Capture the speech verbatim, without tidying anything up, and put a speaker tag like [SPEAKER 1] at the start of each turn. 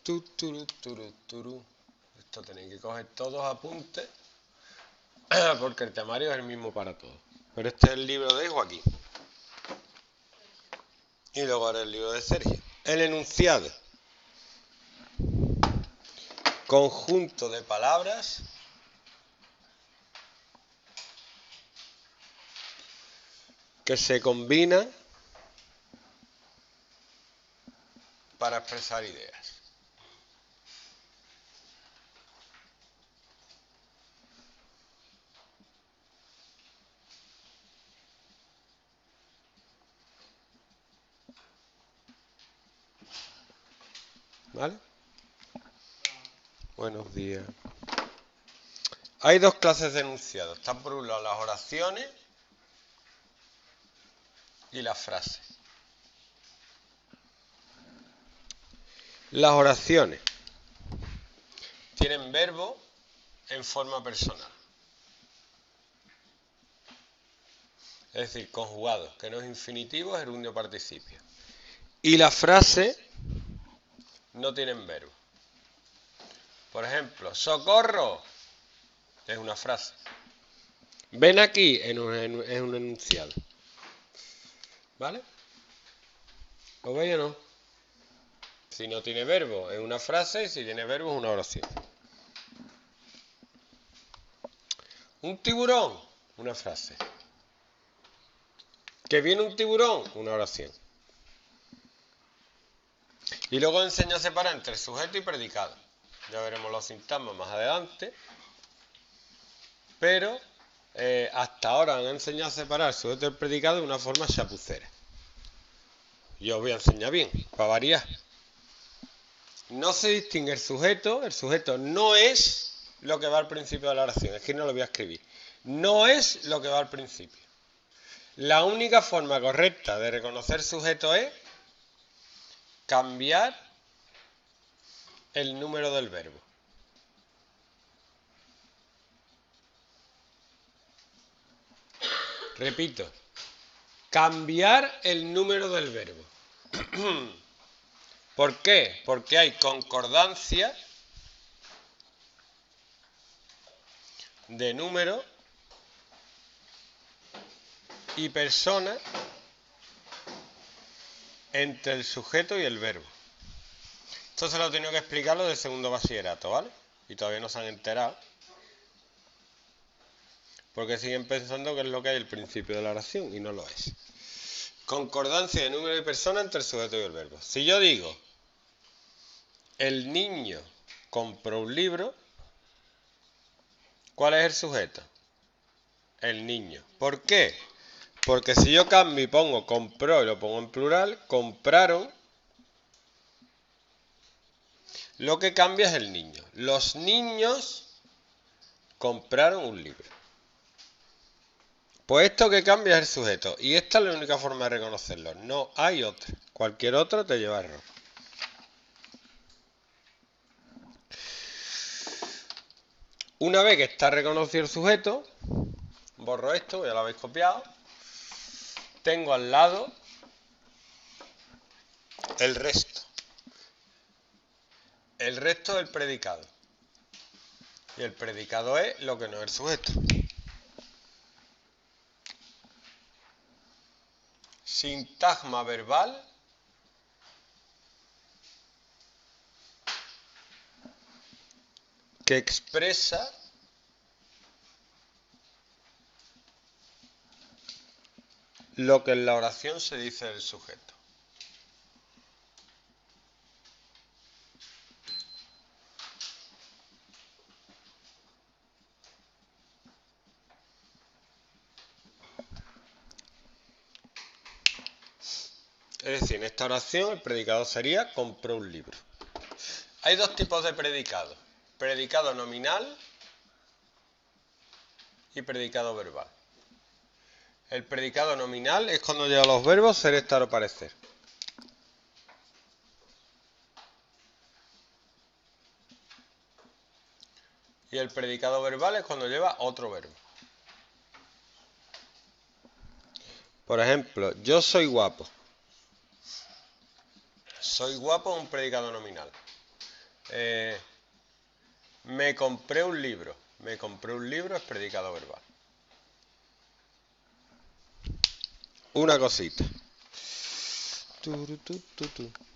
[SPEAKER 1] Tu, turu, turu, turu. Esto tenéis que coger todos apuntes porque el temario es el mismo para todos. Pero este es el libro de Joaquín. Y luego ahora el libro de Sergio. El enunciado. Conjunto de palabras que se combinan para expresar ideas. ¿Vale? Buenos días. Hay dos clases de enunciados. Están por un lado las oraciones y las frases. Las oraciones tienen verbo en forma personal. Es decir, conjugados, que no es infinitivo, es gerundio participio. Y las frases no tienen verbo. Por ejemplo, socorro es una frase. Ven aquí es un, es un enunciado. ¿Vale? ¿Lo veis o no? Si no tiene verbo es una frase y si tiene verbo es una oración. Un tiburón, una frase. Que viene un tiburón, una oración. Y luego enseño a separar entre sujeto y predicado. Ya veremos los sintagmas más adelante. Pero eh, hasta ahora han enseñado a separar sujeto y predicado de una forma chapucera. Yo os voy a enseñar bien, para variar. No se distingue el sujeto. El sujeto no es lo que va al principio de la oración. Es que no lo voy a escribir. No es lo que va al principio. La única forma correcta de reconocer sujeto es cambiar el número del verbo. Repito, cambiar el número del verbo. ¿Por qué? Porque hay concordancia de número y persona entre el sujeto y el verbo. Esto se lo he tenido que explicar los del segundo bachillerato, ¿vale? Y todavía no se han enterado. Porque siguen pensando que es lo que hay al principio de la oración y no lo es. Concordancia de número y persona entre el sujeto y el verbo. Si yo digo, el niño compró un libro, ¿cuál es el sujeto? El niño. ¿Por qué? Porque si yo cambio y pongo compró y lo pongo en plural, compraron, lo que cambia es el niño. Los niños compraron un libro. Pues esto que cambia es el sujeto. Y esta es la única forma de reconocerlo. No hay otra. Cualquier otro te lleva a error. Una vez que está reconocido el sujeto, borro esto, ya lo habéis copiado. Tengo al lado el resto. El resto del predicado. Y el predicado es lo que no es el sujeto. Sintagma verbal que expresa lo que en la oración se dice del sujeto. Es decir, en esta oración el predicado sería compró un libro. Hay dos tipos de predicado. Predicado nominal y predicado verbal. El predicado nominal es cuando lleva los verbos ser, estar o parecer. Y el predicado verbal es cuando lleva otro verbo. Por ejemplo, yo soy guapo. Soy guapo es un predicado nominal. Eh, me compré un libro. Me compré un libro es predicado verbal. Una cosita. Tu, tu, tu, tu.